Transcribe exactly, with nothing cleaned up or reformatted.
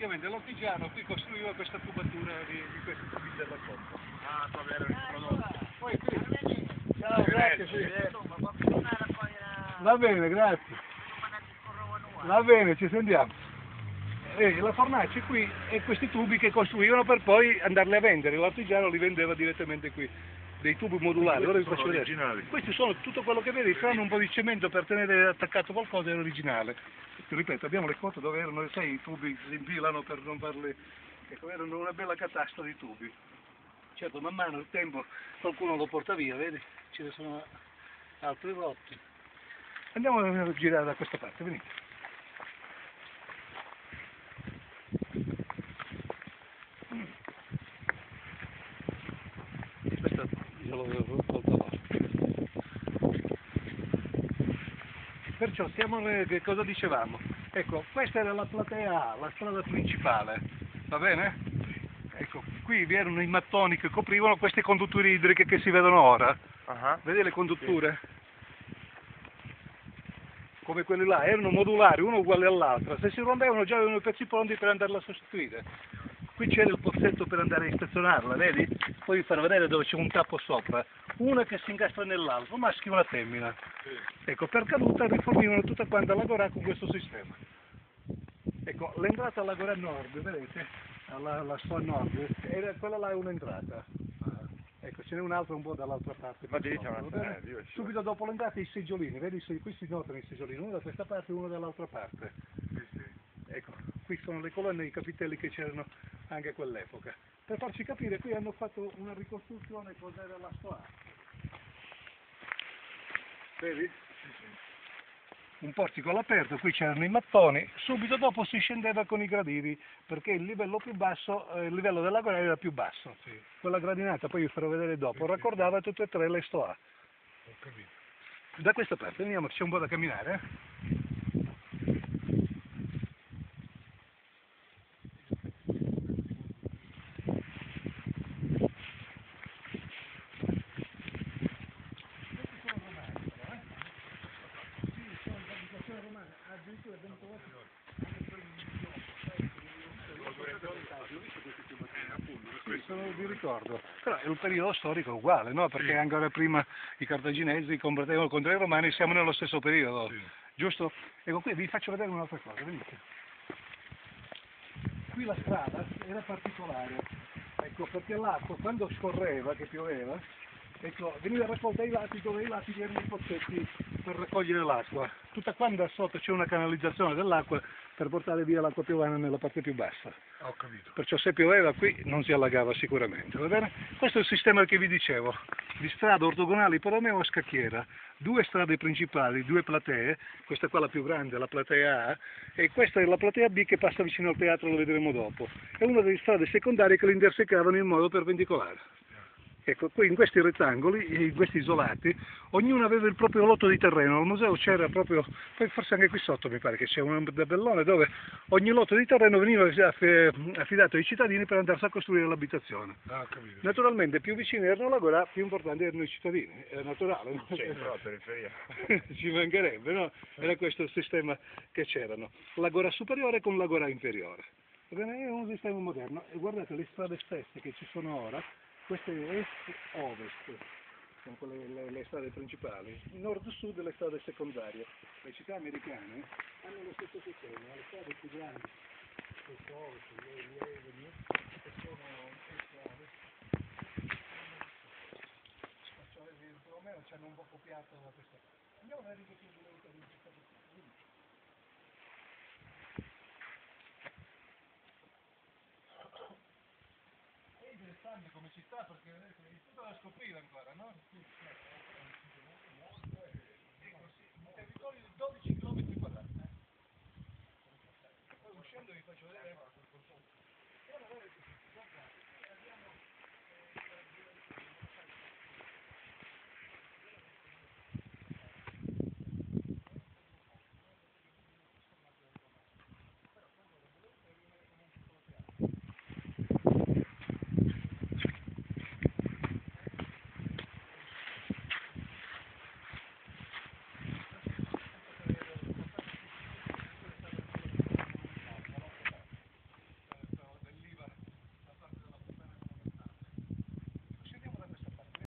praticamente l'Ortigiano qui costruiva questa tubatura di, di questi tubi della costa. Ah, sto avere il prodotto. Poi qui. Ciao, grazie. Sì. Va bene, grazie. Va bene, ci sentiamo. Eh, la fornace qui e questi tubi che costruivano per poi andarli a vendere, l'artigiano li vendeva direttamente qui, dei tubi modulari. Questi sono originali. Questi sono tutto quello che vedi, tranne un po' di cemento per tenere attaccato qualcosa, è originale. Ti ripeto, abbiamo le foto dove erano, sai, i tubi si impilano per non farli, ecco, erano una bella catasta di tubi. Certo, man mano il tempo qualcuno lo porta via, vedi? Ce ne sono altri rotti. Andiamo a girare da questa parte, venite. Questo io lo avevo tolto là. Perciò siamo, che cosa dicevamo? Ecco, questa era la platea A, la strada principale, va bene? Ecco, qui vi erano i mattoni che coprivano queste condutture idriche che si vedono ora. Uh-huh. Vedete le condutture? Sì. Come quelli là, erano modulari, uno uguale all'altro. Se si rompevano già avevano i pezzi pronti per andarla a sostituire. Qui c'era il pozzetto per andare a istazionarla, vedi? Poi vi farò vedere dove c'è un tappo sopra. Una che si incastra nell'altro, un maschio e una femmina. Sì. Ecco, per caduta rifornivano tutta quanta l'agorà con questo sistema. Ecco, l'entrata all'agorà nord, vedete? Alla, la sua nord, era, quella là è un'entrata. Ecco, ce n'è un'altra un po' dall'altra parte. Ma lì c'è una eh, subito dopo l'entrata i seggiolini, vedi? Qui si notano i seggiolini, uno da questa parte e uno dall'altra parte. Sì, sì. Ecco, qui sono le colonne e i capitelli che c'erano anche a quell'epoca. Per farci capire, qui hanno fatto una ricostruzione cos'era la Stoa. Vedi? Sì, sì. Un portico all'aperto, qui c'erano i mattoni, subito dopo si scendeva con i gradini, perché il livello più basso, eh, il livello dell'agorà era più basso. Sì. Quella gradinata, poi vi farò vedere dopo, sì, raccordava sì. Tutte e tre le Stoa. Ho capito. Da questa parte, veniamo, c'è un po' da camminare, eh? Questo vi ricordo, però è un periodo storico uguale, no? Perché sì. Ancora prima i cartaginesi combattevano contro i romani, siamo nello stesso periodo, sì. Giusto? Ecco, qui vi faccio vedere un'altra cosa, venite. Qui la strada era particolare, ecco, perché l'acqua quando scorreva, che pioveva, ecco, veniva raccolta ai lati dove i lati erano i pozzetti per raccogliere l'acqua. Tutta quanta sotto c'è una canalizzazione dell'acqua per portare via l'acqua piovana nella parte più bassa. Ho capito. Perciò se pioveva qui non si allagava sicuramente, va bene? Questo è il sistema che vi dicevo, di strade ortogonali per Romeo a scacchiera, due strade principali, due platee, questa qua la più grande, la platea A, e questa è la platea B che passa vicino al teatro, lo vedremo dopo. È una delle strade secondarie che li intersecavano in modo perpendicolare. Ecco, qui in questi rettangoli, in questi isolati, ognuno aveva il proprio lotto di terreno. Al museo c'era proprio, poi forse anche qui sotto mi pare che c'è un tabellone dove ogni lotto di terreno veniva affidato ai cittadini per andarsi a costruire l'abitazione. Ah, capito. Naturalmente più vicini erano l'agorà, più importanti erano i cittadini, era naturale. No? Sì, però la periferia. Ci mancherebbe, no? Era questo il sistema che c'erano. L'agorà superiore con l'agorà inferiore. È un sistema moderno e guardate le strade stesse che ci sono ora. Queste est-ovest sono quelle, le, le strade principali, nord-sud le strade secondarie. Le città americane hanno lo stesso sistema, le strade più grandi, est-ovest, le, le avenue, che sono est-ovest, più o meno ci hanno un po' copiato da questa parte. Andiamo a vedere che più volete in città di interessante come città perché vedete, è tutto da scoprire ancora, no? Sì, ecco sì, un territorio di dodici chilometri quadrati. Poi uscendo vi faccio vedere.